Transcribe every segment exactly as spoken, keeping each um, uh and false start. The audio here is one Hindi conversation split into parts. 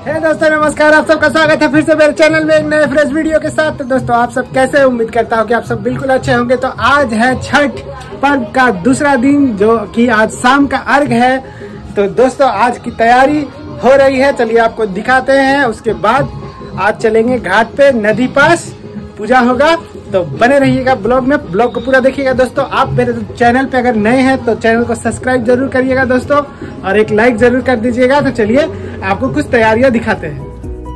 हे दोस्तों नमस्कार, आप सबका स्वागत है फिर से मेरे चैनल में एक नए फ्रेश वीडियो के साथ। तो दोस्तों आप सब कैसे हैं? उम्मीद करता हूँ कि आप सब बिल्कुल अच्छे होंगे। तो आज है छठ पर्व का दूसरा दिन, जो कि आज शाम का अर्घ है। तो दोस्तों आज की तैयारी हो रही है, चलिए आपको दिखाते हैं। उसके बाद आज चलेंगे घाट पे, नदी पास पूजा होगा। तो बने रहिएगा ब्लॉग में, ब्लॉग को पूरा देखिएगा। दोस्तों आप मेरे चैनल पे अगर नए हैं तो चैनल को सब्सक्राइब जरूर करिएगा दोस्तों, और एक लाइक जरूर कर दीजिएगा। तो चलिए आपको कुछ तैयारियां दिखाते हैं।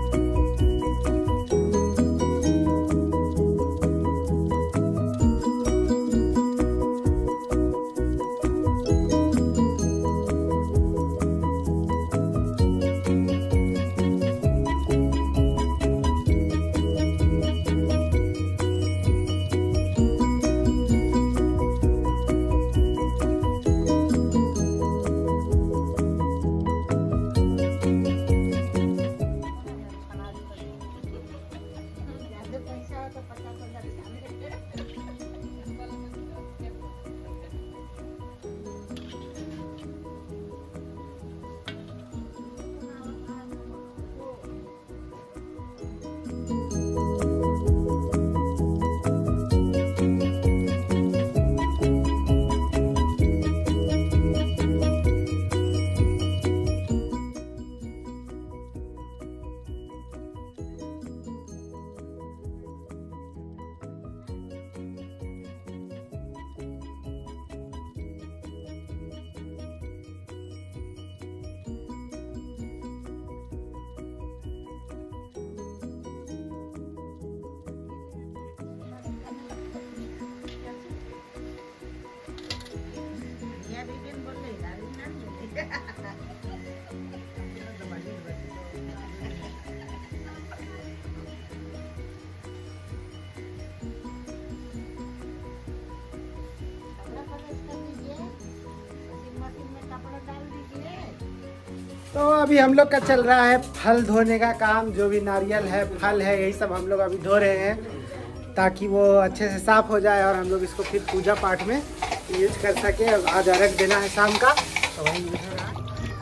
तो अभी हम लोग का चल रहा है फल धोने का काम। जो भी नारियल है, फल है, यही सब हम लोग अभी धो रहे हैं, ताकि वो अच्छे से साफ हो जाए और हम लोग इसको फिर पूजा पाठ में यूज कर सके। आज अर्घ देना है शाम का, तो वही यूज हो रहा है।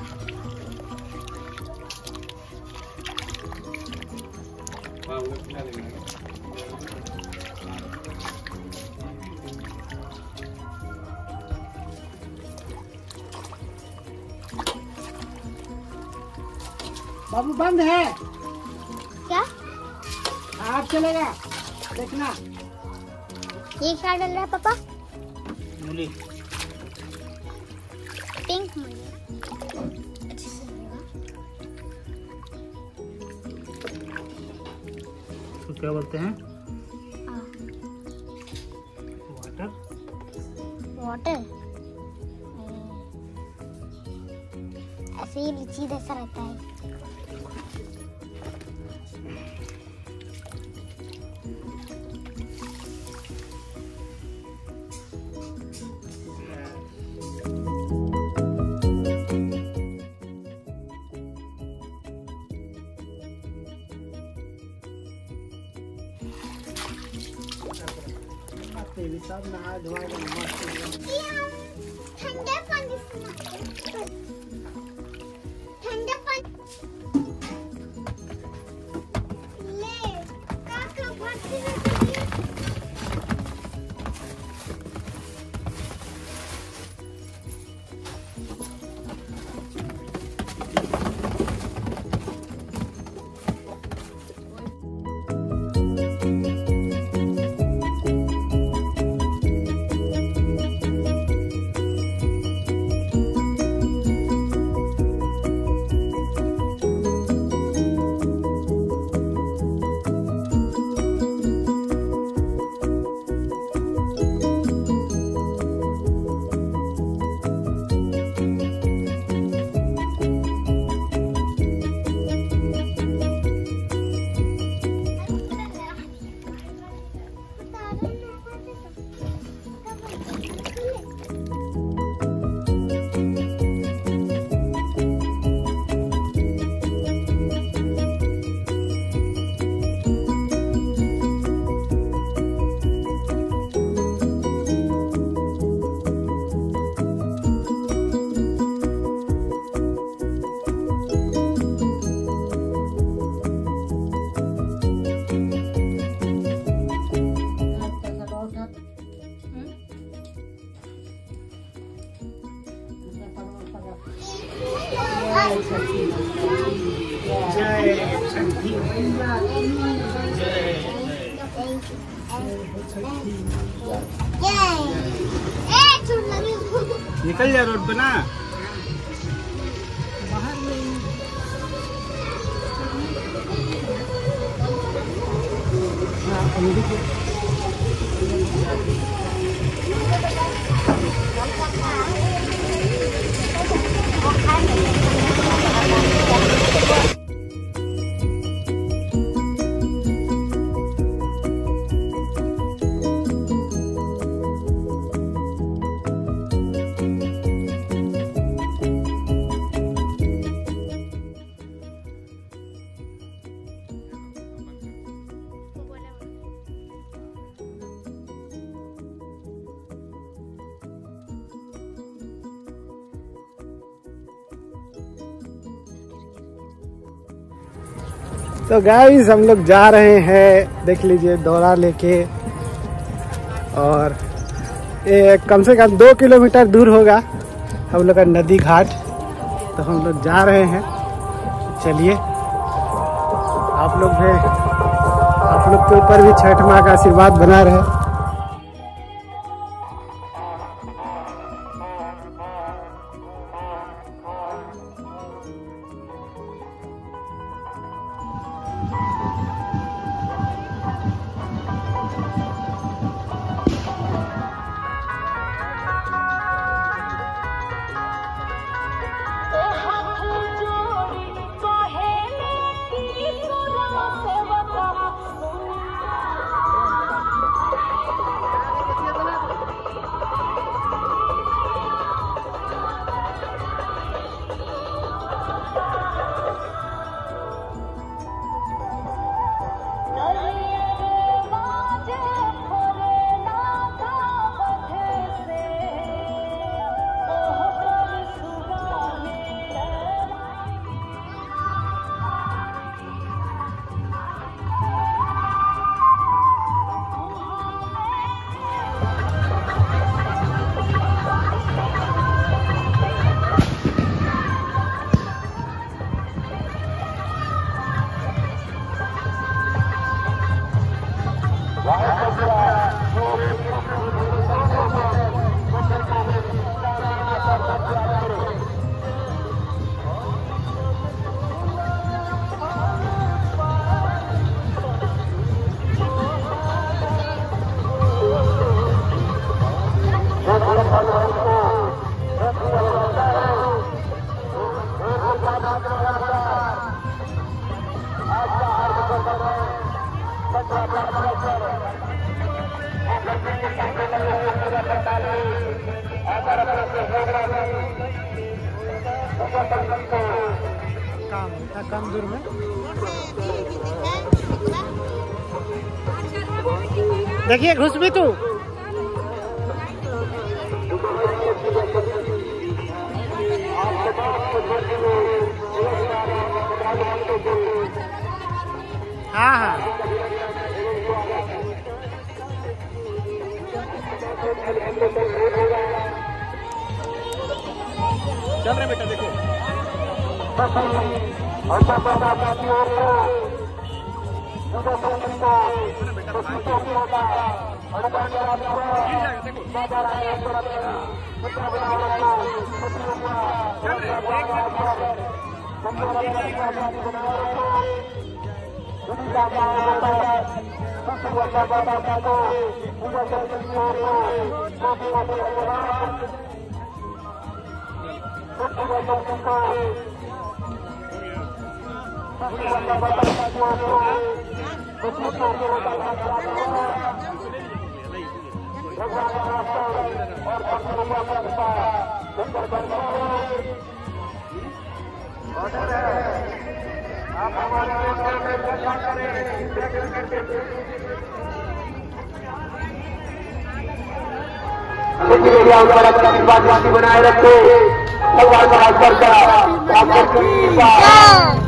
बाबू बंद है क्या? आप चलेगा देखना। ये क्या डाल रहा है पापा? मूली, पिंक मूली अच्छे से लगेगा। तो क्या बोलते हैं? हाँ। वाटर वाटर ऐसे ही लीची जैसा रहता है। सब नहा धोए ठंडा पानी ठंडा पानी ले काका भर्ती निकल जा रोड पे ना। तो गाइस हम लोग जा रहे हैं, देख लीजिए दौरा लेके, और ये कम से कम दो किलोमीटर दूर होगा हम लोग का नदी घाट। तो हम लोग जा रहे हैं, चलिए आप लोग भी, आप लोग के ऊपर भी छठ माँ का आशीर्वाद बना रहे। कम दूर में देखिए घुस भी तू। हाँ हाँ चल रहे बेटा देखो। बनाए रखो भगवान का